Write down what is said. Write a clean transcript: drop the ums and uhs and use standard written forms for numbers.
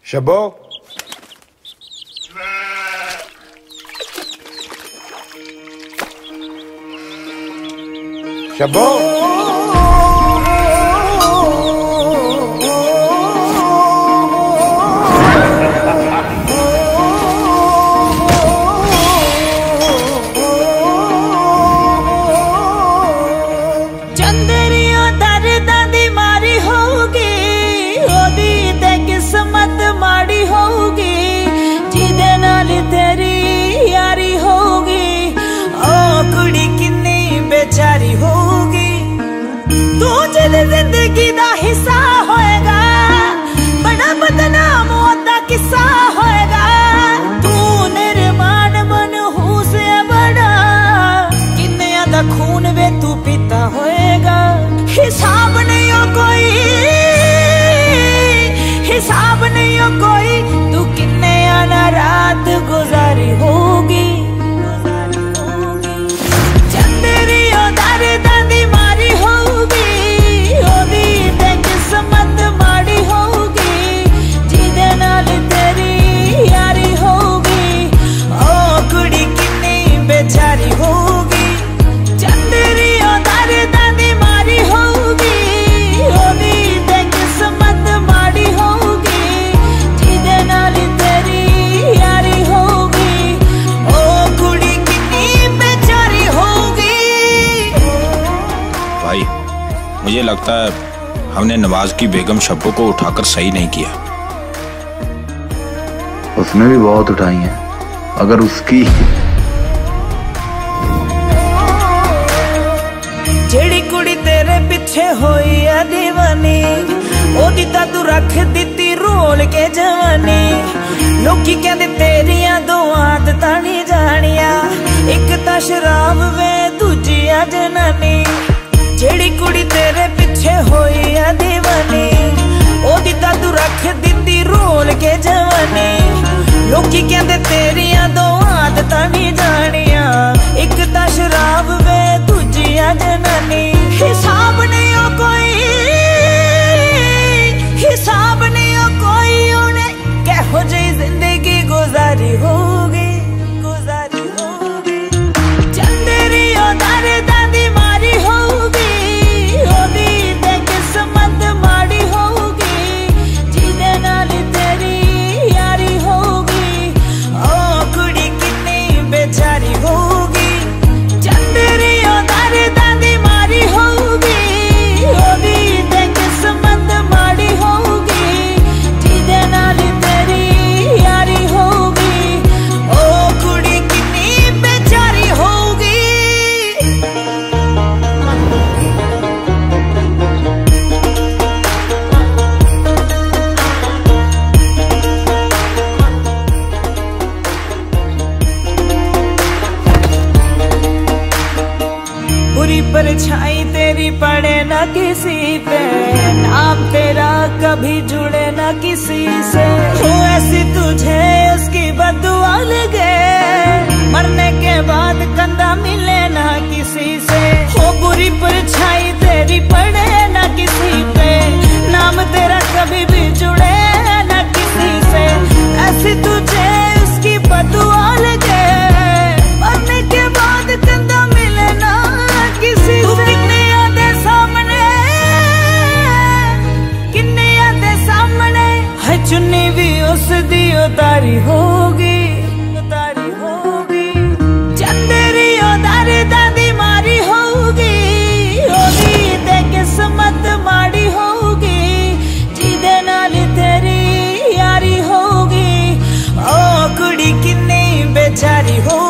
शबो शबो बेचारी होगी तू जिस जिंदगी दा हिस्सा होएगा, बड़ा बदनाम होता किस्सा होएगा। तू निर्माण मनहूस है बड़ा, किन्ने दा खून वे तू पीता होएगा। हिसाब नहीं हो कोई, हिसाब नहीं हो कोई, तू किन्ने आना रात गुजारी होगी। बेचारी होगी चंदेरी उधार दादी मारी होगी, ओदी ते किस्मत माड़ी होगी, जिदे नाल तेरी यारी होगी। ओ कुड़ी कितनी बेचारी होगी। भाई मुझे लगता है हमने नवाज की बेगम शब्बो को उठाकर सही नहीं किया। उसने भी बहुत उठाई है, अगर उसकी जेड़ी कुड़ी तेरे पीछे होई है दीवानी, ओदी ता तू रख दिती रोल के जवानी। लोकी कहंदे तेरियां दो आदतां नहीं जानिया, एक ता शराब वे दूजी आ जनानी। जेड़ी कुड़ी तेरे पीछे होई है दीवानी, ओदी ता तू रख दिती रोल के जवानी। लोकी कहंदे तेरियां दो आदतां नहीं जानिया, एक ता शराब वे दूजी आ जनानी। हिसाब नहीं हो कोई, हिसाब नहीं हो कोई, उन्हें कहो जी जिंदगी गुजारी होगी, गुजारी होगी। चंदेरी उधार दादी मारी होगी, ओदी ते किस्मत माड़ी होगी, जिदे नाल तेरी यारी होगी। ओ कुड़ी कितनी बेचारी होगी, चंदेरी उधार दादी मारी होगी, ओदी ते किस्मत माड़ी होगी, जिदे नाल तेरी यारी होगी। ओ कुड़ी कितनी बेचारी होगी। बुरी परछाई तेरी पड़े ना किसी पे, नाम तेरा कभी जुड़े ना किसी से। हो ऐसी तुझे उसकी बदुआ लगे, मरने के बाद कंधा मिले ना किसी से। हो बुरी परछाई तेरी पड़े ना किसी पे, नाम तेरा कभी भी जुड़े ना किसी से। ऐसी तुझे उसकी बदुआ लगे, मरने के बाद कंधा मिले ना किसी से। किन्ने आदे सामने, किन्ने आदे सामने, है चुन्नी भी उस दी उतारी होगी, उतारी होगी। चंदेरी उधार दादी मारी होगी, ओदी ते किस्मत माड़ी होगी, जिदे नाल तेरी यारी होगी। ओ कुड़ी किन्नी बेचारी हो